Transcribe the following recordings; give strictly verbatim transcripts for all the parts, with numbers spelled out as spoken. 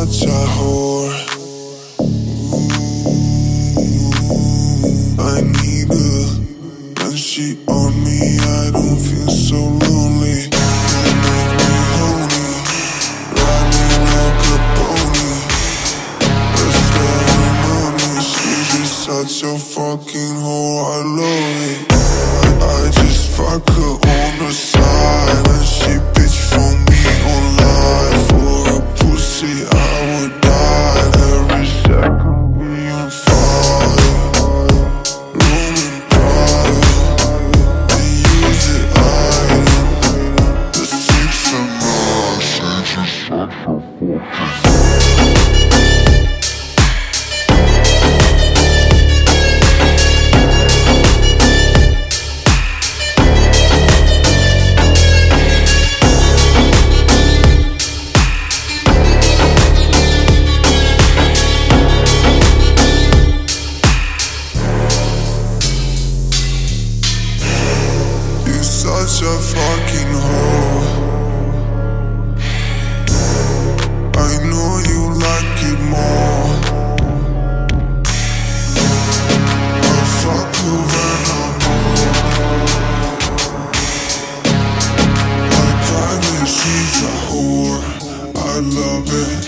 such a whore. Ooh, I need her. When she on me, I don't feel so lonely. You make me lonely, ride me like a pony. That's that I'm on me. She's just such a fucking whore, I love it. I, I just fuck her on the side, and she bitch for me online. For a pussy, I would die. Every second being fire, Roman pride. They use it iron. The six and nine, she just such a fucking such a fucking whore. I know you like it more. I fuck you when I'm bored. My private, she's a whore. I love it.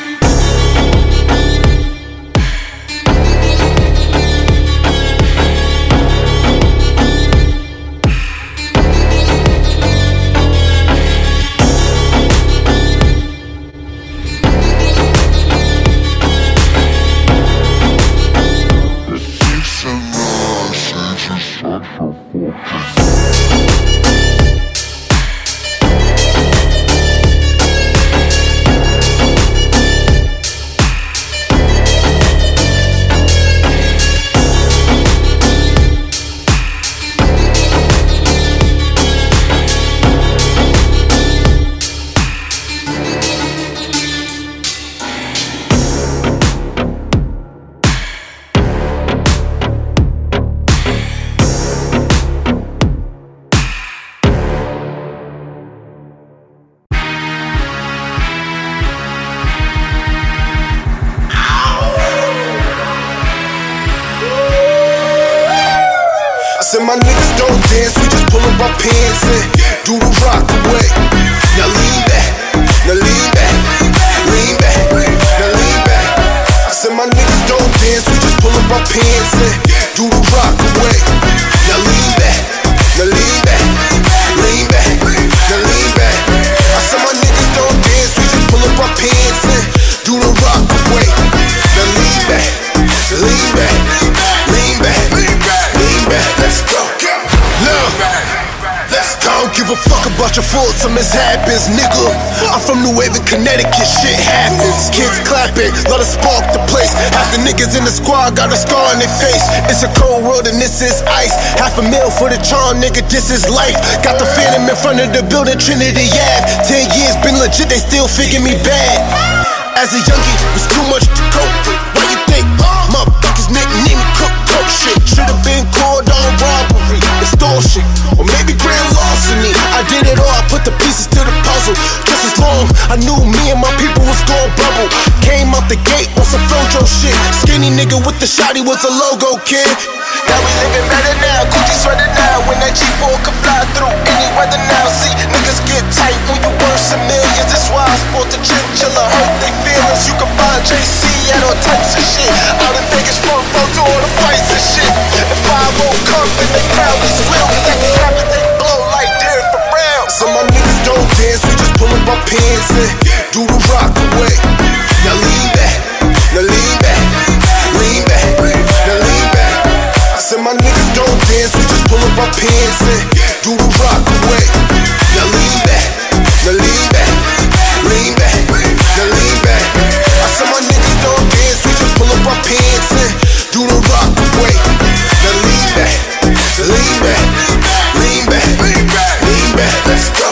And my niggas don't dance, we just pull up our pants and do the rock away. Now lean back, now lean back, lean back, now lean back. I said my niggas don't dance, we just pull up our pants and do the rock away. Now lean back, now lean back, lean back, now lean back. I said my niggas don't dance, we just pull up our pants and do the rock away. Now lean back, lean back, lean back, lean back, lean back. Let's go. Look, let's go. Give a fuck about your faults or mishaps, nigga. I'm from New Haven, Connecticut. Shit happens. Kids clapping, let us spark the place. Half the niggas in the squad got a scar on their face. It's a cold world and this is ice. Half a mil for the charm, nigga. This is life. Got the phantom in front of the building, Trinity Ave. Ten years been legit, they still figure me bad. As a youngie, it's too much to cope with. What you think? Motherfuckers nickname me cook coke shit. Should've been called on robbery, extortion, or maybe grand larceny. I did it all, I put the pieces to the puzzle. Just as long I knew me and my people was gon' bubble. Came out the gate on some Flojo shit. Skinny nigga with the shotty was a logo kid. Now we living better now, Gucci sweater now. When that G four can fly through any weather now. See, niggas get tight when you worth some millions. That's why I sport the chinchilla, hurt they feelings. You can find J C at all types of shit. Out in Vegas, front row to all the fights and shit. If I won't come, then they crowd is real. Cause every rapper they blow like Derek for real. So my niggas don't dance, we just pull up our pants and do the rock away. Now lean back, now lean back, lean back, now lean back. I said my niggas don't dance, we just pull up our pants and do the rock away. Now lean back, now lean back, lean back, now lean back. I said my niggas don't dance, we just pull up our pants and do the rock away. Now lean back, lean back, lean back, lean back, lean back. Let's go.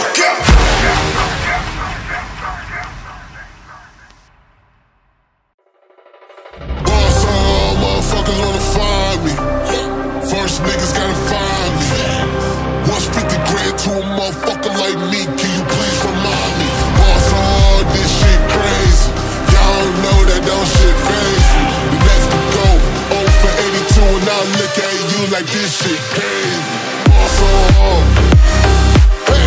Boss all motherfuckers wanna find me. First niggas gotta find me. What's fifty grand to a motherfucker like me? Can you please remind me? Boss all this shit crazy. Y'all feels like this shit crazy. Ball so hard. Hey.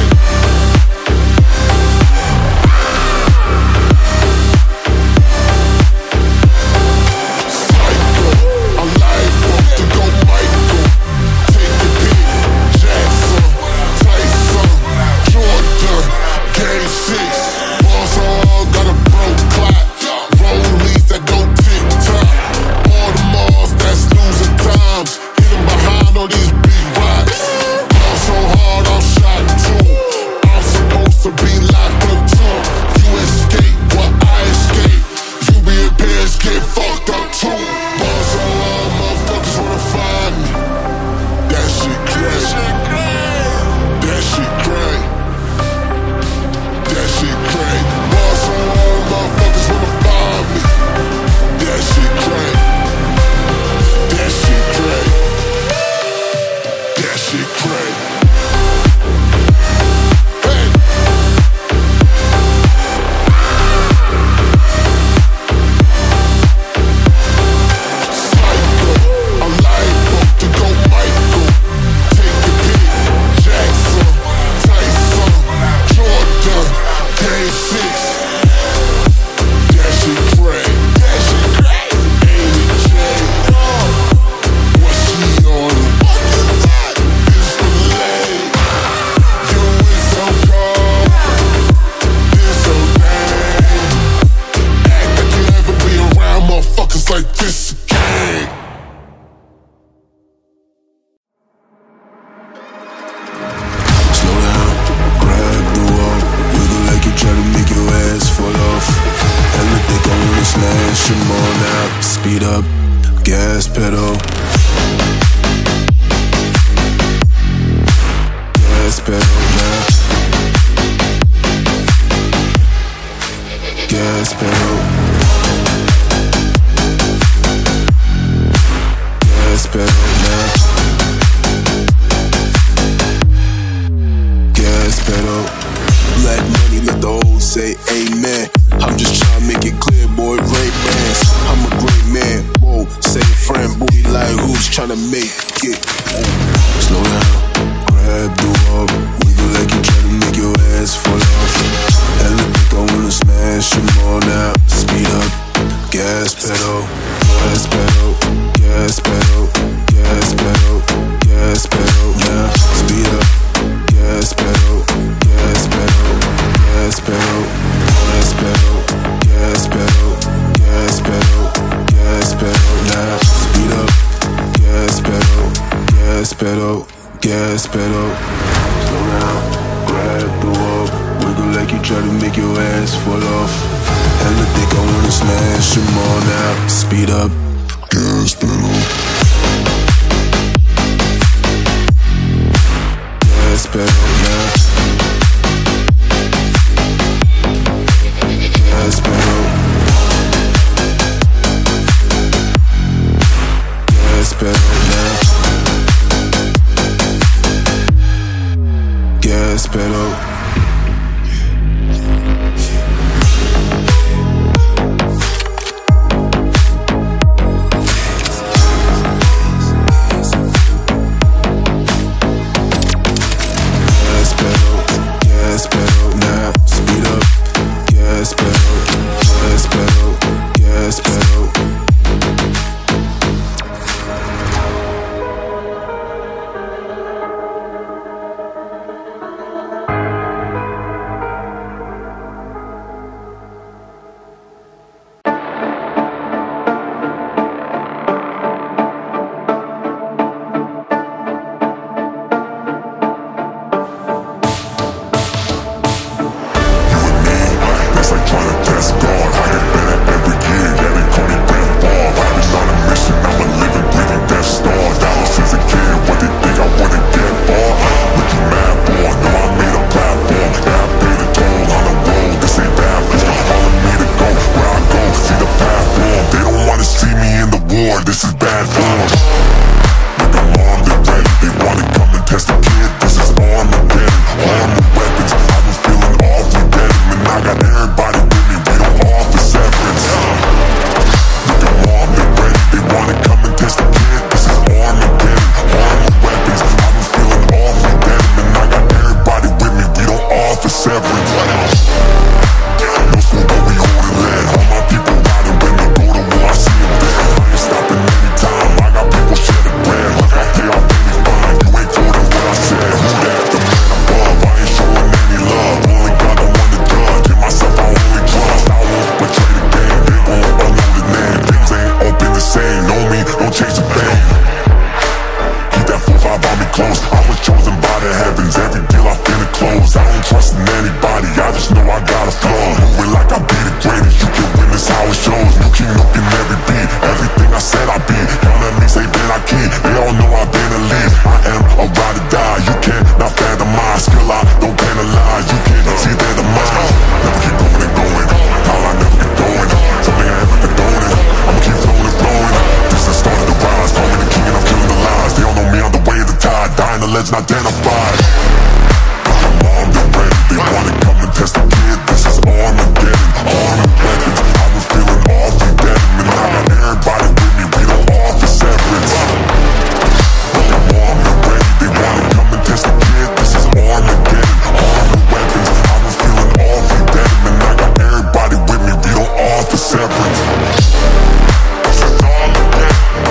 Psycho, I like up to go Michael. Take a pick, Jackson, Tyson, Jordan, Game six. Ball so hard, got a broke clock. Rollies that don't tick tock. All the malls that's losing time. Hit them behind all these big rocks. Ball so hard, I'm shot too. I'm supposed to be locked up too. You escape, what I escape. You be in pairs, get fucked up too. Ball so hard, motherfuckers wanna find me. That shit crazy. That shit crazy. That shit crazy. Ball so hard, motherfuckers wanna find me. That shit crazy. That shit crazy. That shit crazy. Hey. Psycho, I like up to go Michael. Take a pick, Jackson, Tyson, Jordan, Game six. That shit crazy. That shit crazy. Ain't it Jay? What she on? What is that? This the leg. You is so cold. This so dang. Act like you ever be around motherfuckers like this again. Slow down, grab the wall. Wiggle like you try to make your ass fall off. Hella think I wanna smash them all now. Speed up, gas pedal. Gas pedal now. Gas pedal. Gas pedal now. Gas pedal. Black money, let the old say amen. I'm just trying to make it clear, boy, Ray-Bans. I'm a great man, whoa, say a friend, booty like who's trying to make it. Slow down, grab the wall, wiggle like you try to make your ass fall off. Hella think I wanna smash them all now. Speed up, gas pedal, gas pedal, gas pedal, gas pedal, gas pedal, now. Speed up, gas pedal, gas pedal, gas pedal, gas pedal, gas pedal, gas pedal, gas pedal, now. Speed up, gas pedal, gas pedal, gas pedal. Slow down, grab the wall, wiggle like you try to make your ass fall off. Hella think I wanna smash them all now. Speed up, gas pedal. Gas pedal now. Gas pedal. Gas pedal now. Gas pedal. Gas pedal, gas pedal, now speed up. Gas pedal, gas pedal, gas pedal. let's identify. Got them armed and ready, they wanna come and test the kid. This is Armageddon, armed weapons. I was feeling awfully dead, and I got everybody with me, we don't offer severance. Got them armed and ready, they wanna come and test the kid. This is Armageddon, armed weapons. I was feeling awfully dead, and I got everybody with me, we don't offer severance. This is Armageddon.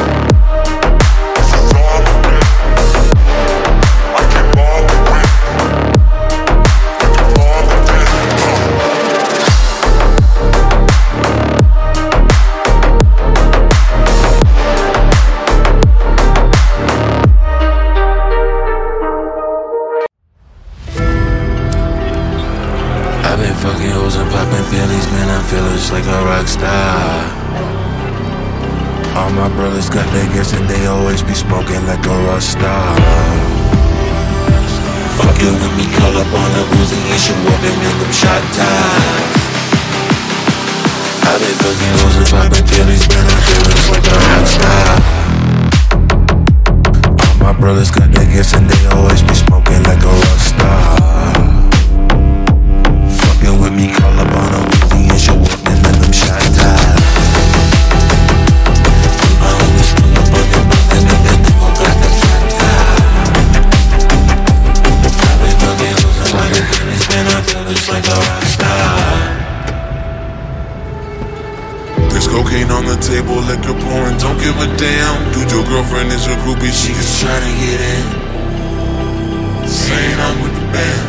I've been fucking hoes and popping pillies, man, I feel just like a rock star. All my brothers got their gifts and they always be smoking like a rock star. Fucking with me, call up on a Uzi and shoot up and make them shot time. I've been fucking hoes and popping pillies, man, I feel just like a rock star. All my brothers got their gifts and they always be smoking like a rock star. With me, call up on a Uzi and show up and let them shot time. I always pull up on your brother and then they gon' got the shot time. I've been fucking hoes and poppin' pillies, man, I feel just like a rock star. There's cocaine on the table, liquor pouring, don't give a damn. Dude, your girlfriend is a groupie, she just tryna get in. Saying I'm with the band.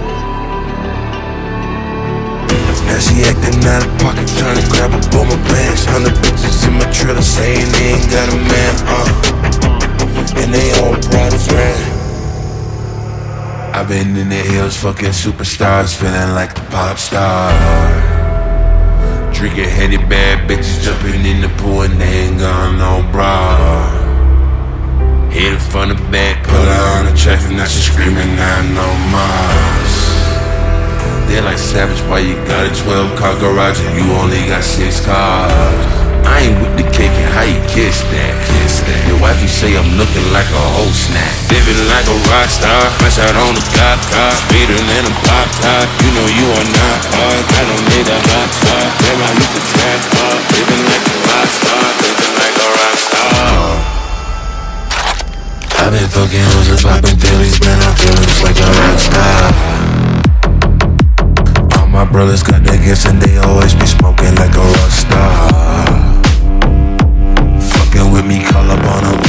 Now she acting out of pocket, trying to grab up all my bags. Hundred bitches in my trailer saying they ain't got a man, uh and they all brought a friend. I've been in the hills, fucking superstars, feeling like a pop star. Drinking heady bad bitches, jumping in the pool and they ain't got no bra. Hit her from the back, put her on the traffic, now she screaming, I no more. They're like savage, why you got a twelve car garage and you only got six cars? I ain't with the cake and how you kiss that, kiss that. Your wife, you say I'm looking like a whole snack. Living like a rock star, fresh out on the cop car, speeder than a pop top. You know you are not hard, I don't need a hot star. Damn, I used to trap hard, living like a rock star, living like a rock star. I've been fucking hoes and popping pillies, man, I feel just like a rock star. My brothers got their gifts and they always be smoking like a rock star. Fucking with me, call up on a